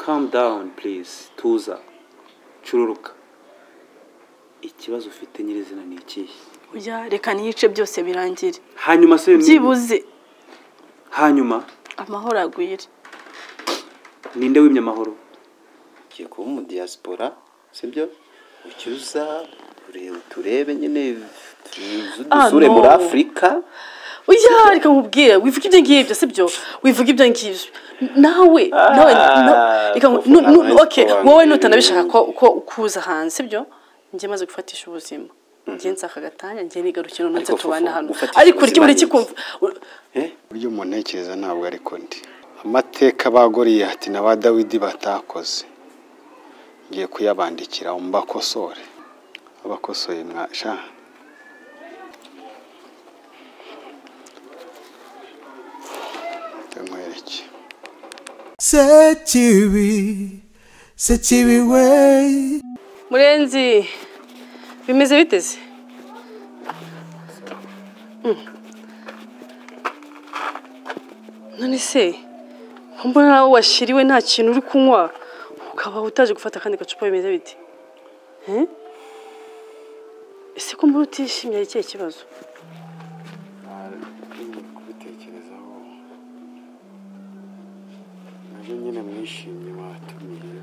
calm down please, tuza cururuka. Ikibazo ufite nyirizina ni ikihe? Oya reka niyice byose birangire. Hanyuma se byibuze. Hanyuma amahoro agwire. Ninde wimye amahoro? Kiye kuba mu diaspora, sibyo? Ucyuza turebe nyene dusure muri Afrika. Oya reka nkubwire wivuga ibyo ngibyo sibyo? Wivuga ibyo ngibyo. Nawe reka okay wowe nutanabishaka ko ukuza hanze sibyo? Ngiye maze gufatisha ubuzima. Ngiye nsaka gatanya ngiye nigarukira nonse tubana hano. Ariko uri kikumva buryo muntekereza ntabwo ariko ndi. Amateka bagoriye ati na ba Dawidi batakoze. Ngiye kuyabandikira umbakosore. Abakosoye mwasha. Temwereke. SEKIBI way. Murenzi bimeze biteze? None se mbona nawe washiriwe nta kintu uri kunywa ukaba utaje gufata kandi gacupa bimeze bite? Ese ko mbona utishimye iki kibazo? Kubitekerezaho. Naje nyine mwishimye watumiye.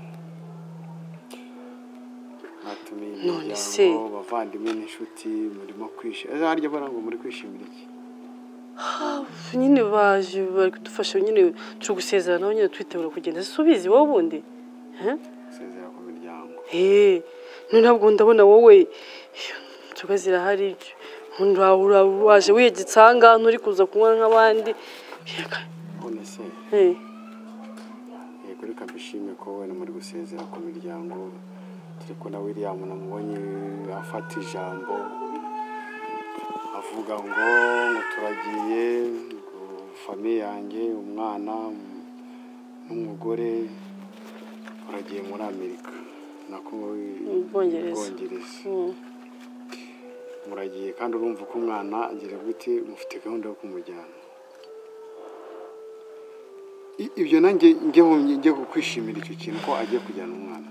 None se bavandimwe n'inshuti murimo kwishimira. Harya barango muri kwishimira iki? Nyine baje bari kudufasha nyine turi gusezerana nyine twitegura kugenda. Subizi wowe ubundi? Sezera ku miryango. None ntabwo ndabona wowe tugazira hari waje wiyegitsanga nturi kuza kunywa nk'abandi. None se yego reka mbishime ko wowe muri gusezera ku miryango. Turiko na William namubonye afata ijambo avuga ngo turagiye famille yanjye umwana n'umugore turagiye muri Amerika nako Bwongereza. Muragiye kandi urumva ko umwana agira gute mufite gahunda yo kumujyana. Ibyo nanjye njye kwishimira icyo kintu ko agiye kujyana umwana.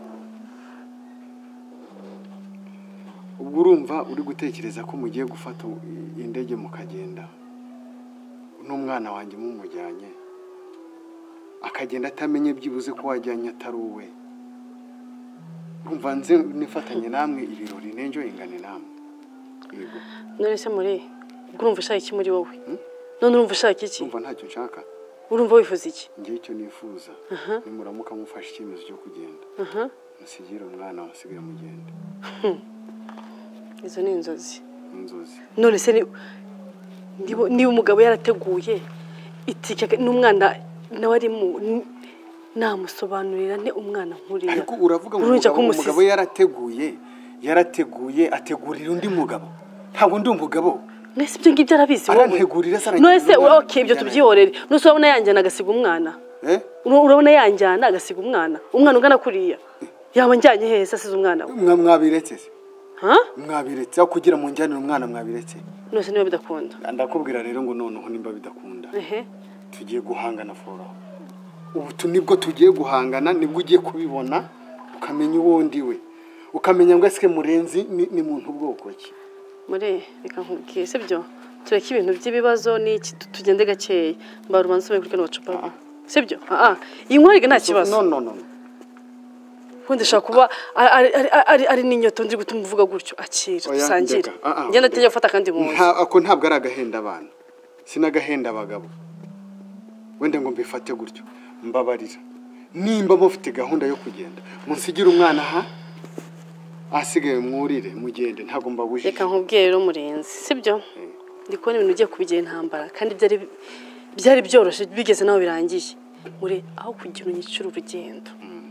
Ubwo urumva uri gutekereza ko mugiye gufata indege mukagenda n'umwana wanjye mumujyanye akagenda atamenye byibuze ko wajyanye atari uwe. Urumva nze nifatanye namwe ibirori nenjo ingane namwe. Yego. None se muri urumva ushaka iki muri wowe? None urumva ushaka iki? Urumva ntacyo nshaka. Urumva wifuza iki? Ngiye icyo nifuza. Nimuramuka mufashe icyemezo cyo kugenda. Musigire umwana wasigire mugende. Izo ni inzozi. Inzozi. None se niba umugabo yarateguye itike n'umwana nawe ari mu namusobanurira ne umwana nkuriya. Ariko uravuga ngo umugabo yarateguye ategurira undi mugabo. Ntabwo ndi umugabo. Nese ibyo ngibyo arabizi wowe. Arantegurira sara. Nese okay ibyo tubyihorere. Nose urabona yanjyana agasiga umwana. Urabona yanjyana agasiga umwana. Umwana ungana kuriya. Yaba njyanye heza asize umwana. Mwabiretse se? Mwabiretse aho kugira mu njyanire umwana mwabiretse. Nose niba bidakunda. Ndakubwira rero ngo noneho nimba bidakunda. Tugiye guhangana fora. Ubu nibwo tugiye guhangana nibwo ugiye kubibona ukamenya uwundi we. Ukamenya ngo ese Murenzi ni muntu bwoko ki. Muri reka nkubwiye sibyo tureke ibintu by'ibibazo n'iki tugende gakeya mbarumanze kuri kano bacupa sibyo inkwariga nta kibazo no kundi shaka kuba ari n'inyoto ndi gutuma uvuga gutyo akira dusangira ngenda tejya gufata kandi munsi ako ntabwo ari agahenda abana sinagahenda abagabo wende ngo mbifate gutyo mbabarira nimba mufite gahunda yo kugenda munsigira umwana asigaye mwurire mugende ntago mbabuje. Reka nkubwiye rero Murenzi sibyo ndikubona ibintu ugiye kubigira intambara kandi byari byoroshye bigeze naho birangiye muri aho kugira unyicura urugendo.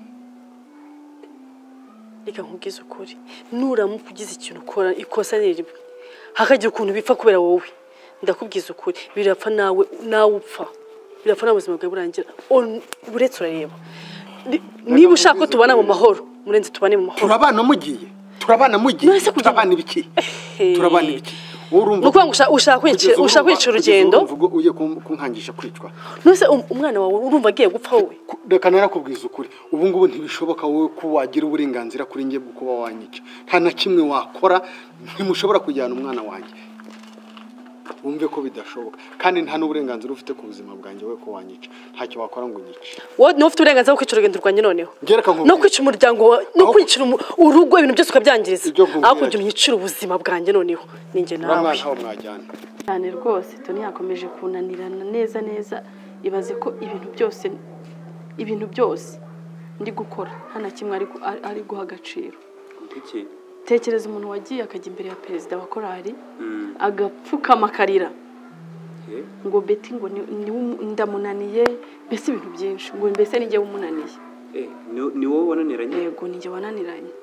Reka nkubwize ukuri nuramuka ugize ikintu ukora ikosa niribwe hakagira ukuntu bipfa kubera wowe ndakubwiza ukuri birapfa nawe upfa birapfa n'ubuzima bwawe burangira uretse urareba niba ushaka ko tubana mu mahoro Murenzi tubane mu mahoro. Turabana mugiye turabana ibiki turabana ibiki nuko ushaka kwica urugendo uye kunkangisha kwicwa nose umwana wawe urumva agiye gupfa wowe reka narakubwiza ukuri ubu ngubu ntibishoboka wowe ko wagira uburenganzira kuri njye bwo kuba wanyica nta na kimwe wakora ntimushobora kujyana umwana wanjye wumve ko bidashoboka kandi nta n'uburenganzira ufite ku buzima bwanjye we ko wanyica ntacyo wakora ngo unyice wowe niwe ufite uburenganzira bwo kwica urugendo rwanjye noneho no kwica umuryango no kwicira urugo ibintu byose ukabyangiriza aho kugira unyicira ubuzima bwanjye noneho ninjye nawe cyane rwose Tony yakomeje kunanirana neza ibaze ko ibintu byose ndi gukora nta na kimwe ari guha agaciro tekereza umuntu wagiye akajya imbere ya perezida wa korali agapfukama akarira ngo beti ngo ndamunaniye mbese ibintu byinshi ngo mbese nijye umunaniye ni wowe wananiranye yego nijye wananiranye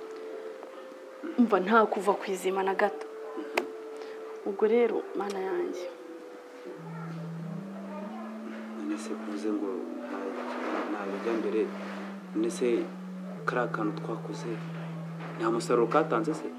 umva nta kuva ku izima na gato ubwo rero mana yanjye nese kuvuze ngo nta mbere nese kariya kantu twakoze nta musaruro katanze se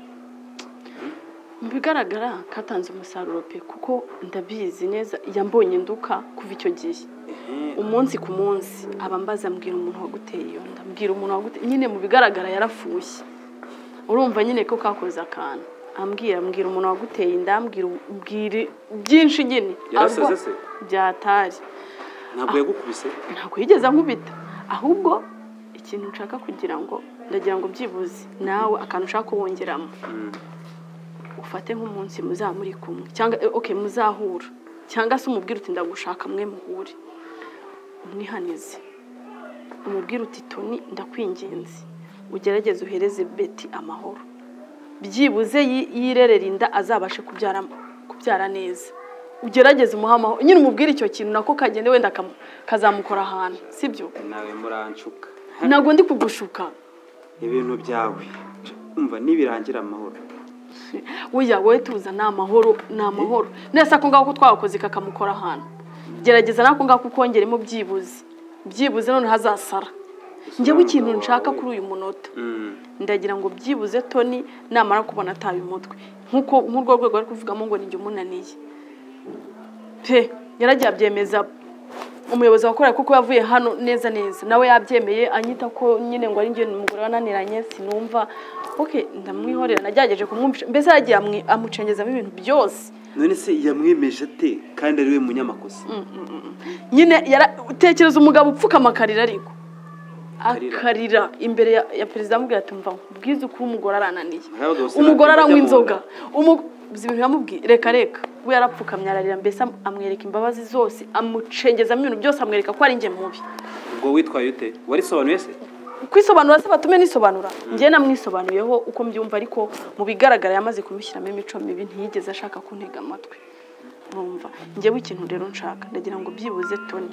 mu bigaragara katanze umusaruro pe kuko ndabizi neza yambonye nduka kuva icyo gihe umunsi ku munsi abambaza mbwira umuntu waguteye iyo ndambwira umuntu waguteye nyine mu bigaragara yarafushye urumva nyine ko kakoze akantu ambwira umuntu waguteye ndambwira byinshi nyine yarasaze se byatari ntabwo yagukubise ntabwo yigeze ankubita ahubwo ikintu nshaka kugira ngo ndagira ngo byibuze nawe akantu ushaka wongeramo ufate nk'umunsi muzamuri kumwe cyangwa muzahura cyangwa se umubwire uti ndagushaka mwe muhure umwihanize umubwire uti Tony ndakwinginze ugerageze uhereze beti amahoro byibuze yirerera inda azabashe kubyara neza ugerageze umuha amahoro nyine umubwire icyo kintu nako kagende wenda kazamukora ahantu sibyo nawe muranshuka ntabwo ndi kugushuka ibintu byawe umva nibirangira amahoro wowe tuza ni amahoro nese ako ngako twakoze kakamukora ahantu gerageza nako ngako ukongeremo byibuze none hazasara njyewe ikintu nshaka kuri uyu munota ndagira ngo byibuze Tony namara kubona ataye umutwe nk'urwo rwego ari kuvugamo ngo ninjye umunaniye pe yaragiye abyemeza umuyobozi wakorera kuko yavuye hano neza nawe yabyemeye anyita ko nyine ngo ari njye umugore wananiranye sinumva ndamwihorera nagerageje kumwumvisha mbese yagiye amucengezamo ibintu byose none se yamwemeje ate kandi ari we munyamakosa nyine utekereza umugabo upfukama akarira ariko akarira imbere ya perezida amubwira ati mva ubwize ukuri umugore arananiye umugore aranywa inzoga ibintu yamubwiye reka we yarapfukamye ararira mbese amwereka imbabazi zose amucengezamo ibintu byose amwereka ko ari njye mubi ubwo witwaye ute warisobanuye se kwisobanura se batume nisobanura njye namwisobanuyeho uko mbyumva ariko mu bigaragara yamaze kumushyiramo imico mibi ntiyigeze ashaka kuntega amatwi urumva njyewe ikintu rero nshaka ndagira ngo byibuze Tony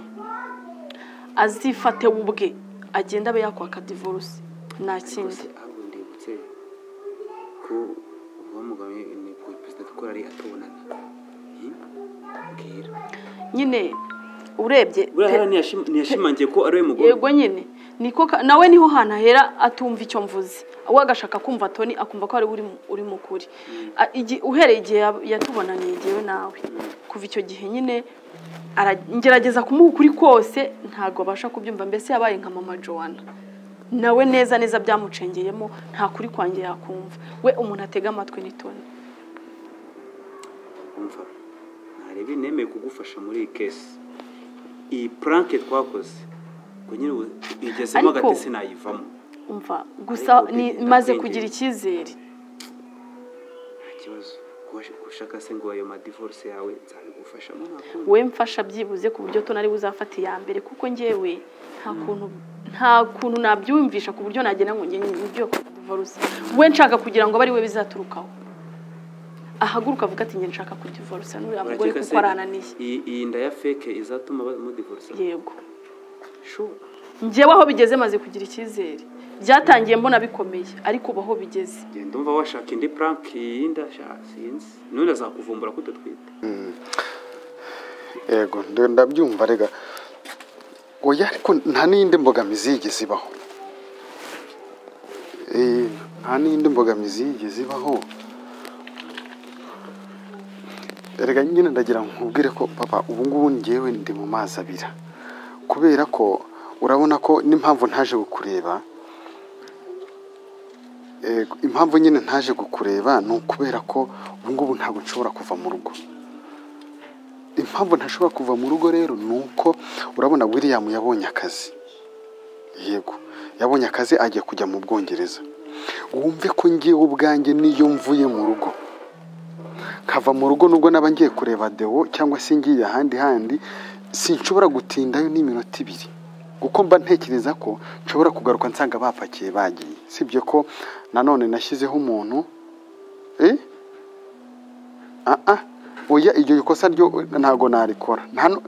azifate ubwe agenda abe yakwaka divorce nta kindi ndibutse ko uwo mugabo ni perezida ko ari atubonana mbwira nyine urebye ntiyashimangiye ko ari we mugore yego nyine niko nawe niho hantu ahera atumva icyo mvuze we agashaka kumva Tony akumva ko ari uri mukuri uhereye igihe yatubonaniye igihe nawe kuva icyo gihe nyine ngerageza kumuha ukuri kose ntabwo abasha kubyumva mbese yabaye nka mama Joanna nawe neza byamucengeyemo nta kuri kwanjye yakumva we umuntu atega amatwi ni Tony umva ntarebe nemeye kugufasha muri iyi kesi iyi pranke twakoze ngo nyine igezemo agati sinayivamo umva gusa maze kugira icyizere nta kibazo gushaka se ngo ayo madivorce yawe nzabigufashamo we mfasha byibuze ku buryo Tony ari buzafata iya mbere kuko njyewe nta kuntu nabyumvisha ku buryo nagena ngo njye nibyo divorce we nshaka kugira ngo bari we bizaturukaho ahaguruka avuga ati njye nshaka kudivorce n'uriya mugore kuko arananiye iyi nda ya fake izatuma mudivorce yego njyewe aho bigeze maze kugira icyizere byatangiye mbona bikomeye ariko ubu aho bigeze ndumva washaka indi prank yinda sinzi none azakuvumbura ko utatwite yego ndabyumva rega oya ariko nta n'indi mbogamizi yigeze ibaho nta n'indi mbogamizi yigeze ibaho erega nyine ndagira nkubwire ko papa ubu ngubu ngewe ndi mu mazi abira kubera ko urabona ko n'impamvu ntaje kukureba impamvu nyine ntaje kukureba ni ukubera ko ubu ngubu ntabwo nshobora kuva mu rugo. Impamvu ntashobora kuva mu rugo rero ni uko urabona William yabonye akazi, yego yabonye akazi agiye kujya mu Bwongereza. Wumve ko ngiye ubwanjye niyo mvuye mu rugo kava mu rugo nubwo naba ngiye kureba Deo cyangwa se ngiye ahandi sinshobora gutindayo n'iminota 2 kuko mba ntekereza ko nshobora kugaruka nsanga bapakiye bagiye. Sibyo ko nanone nashyizeho umuntu oya iryo ikosa ryo ntago narikora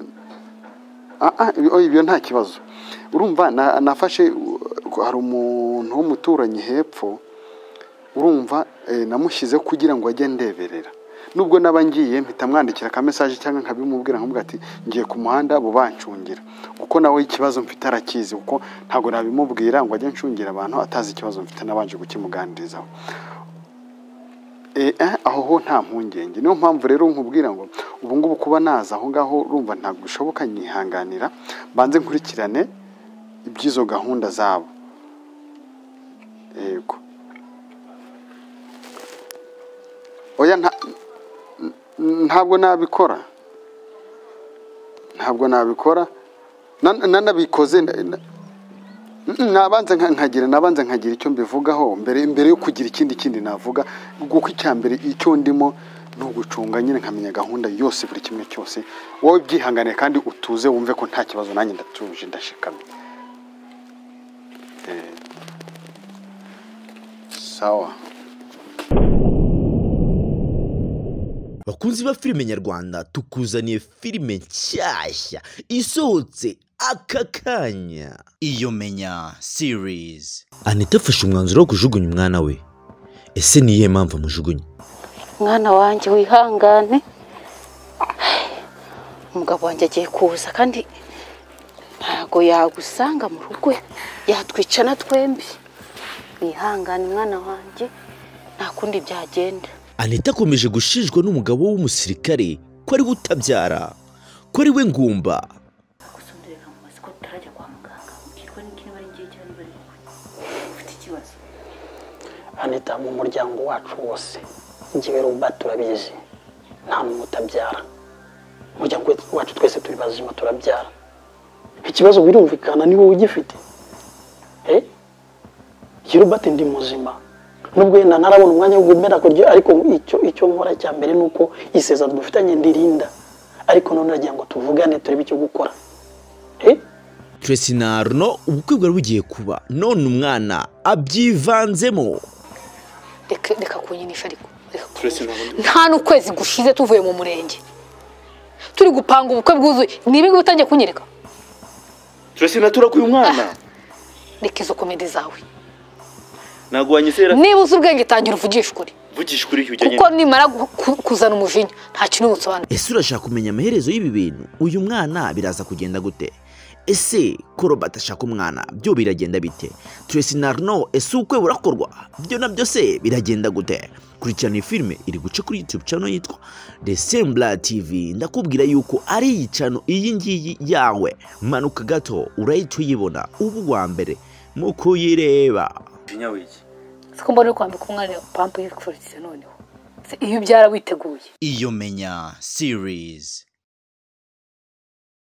ibyo nta kibazo. Urumva nafashe hari umuntu w'umuturanyi hepfo urumva namushyizeho kugira ngo ajye ndeberera nubwo nabangiye mpita mwandikira ka message cyangwa nkabimubwira nkamubwira ati ngiye ku muhanda bo bancungira kuko nawe ikibazo mfite arakizi kuko ntago nabimubwira ngo ajye ncungira abantu atazi ikibazo mfite nabanje gukimuganirizaho. Aho ho nta mpungenge. Niyo mpamvu rero nkubwira ngo ubu ngubu kuba naza aho ngaho urumva ntabwo bishoboka nyihanganira banze nkurikirane ibyizo gahunda zabo. Yego oya ntabwo nabikora nanabikoze nabanza nkagira icyo mbivugaho mbere yo kugira ikindi navuga kuko icyambere icyo ndimo no gucunga nyine nkamenya gahunda yose buri kimwe cyose. Wowe byihangane kandi utuze wumve ko nta kibazo nanjye ndatuje ndashikamye. Sawa. Bakunzi ba filime nyarwanda tukuzaniye filime nshyashya isohotse aka kanya, iyo menya series. Anita afashe umwanzuro wo kujugunya umwana we. Ese ni iyihe mpamvu amujugunya? Mwana wanjye wihangane, umugabo wanjye agiye kuza kandi ntago yagusanga mu rugo yatwicana twembi. Wihangane mwana wanjye nta kundi byagenda. Anita akomeje gushinjwa n'umugabo w'umusirikare ko ari utabyara, ko ari we ngumba. Gusonderera mu masiko tarajya kwa muganga ukirwa n'ikini bari ngiye cyane bari ufite ikibazo. Anita mu muryango wacu wose ngiye ruba turabizi nta mutabyara. Umuryango wacu twese turi bazima turabyara. Ikibazo birumvikana ni wowe ugifite. Kirubate ndi muzima. Nubwo narabona umwanya wo gumera kuryo ariko icyo nkora cya mbere nuko isezerano dufitanye ndirinda. Ariko none nagiye ngo tuvugane turebe icyo gukora. Tracy na Arno ubukwe bwari bugiye kuba none umwana abyivanzemo. Reka kunyinisha ariko. Nta n'ukwezi gushize tuvuye mu murenge. Turi gupanga ubukwe bwuzuye. Nibi gutangiye kunyereka. Tracy natura kuyu mwana. Reka izo komedi zawe. Nagwanyisera. Niba uzi ubwenge tangira uvugisha ukuri. Vugisha ukuri cyujyanye. Kuko nimara kuzana umujinya nta kintu ubusobanura. Ese urashaka kumenya amaherezo y'ibi bintu? Uyu mwana biraza kugenda gute? Ese ko Robert ashaka umwana byo biragenda bite? Tracy na Arno ese ukwe burakorwa byo nabyo se biragenda gute? Kurikirana filime iri guca kuri YouTube channel yitwa Desembla TV. Ndakubwira yuko ari yicano iyi ngiyi yawe. Manuka gato urahita uyibona ubu wa mbere mu kuyireba. Binyawiki. Siko mbone kwambika umwana pampu y'ikuritse noneho. Iyo byara witeguye. Iyo menya series.